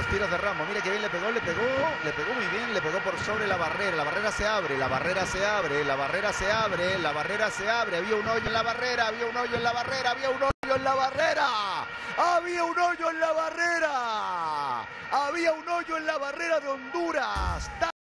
los tiros de Ramos. Mire que bien le pegó muy bien, le pegó por sobre la barrera se abre, la barrera se abre, la barrera se abre, la barrera se abre, había un hoyo en la barrera, había un hoyo en la barrera, había un hoyo en la barrera, había un hoyo en la barrera, había un hoyo en la barrera de Honduras.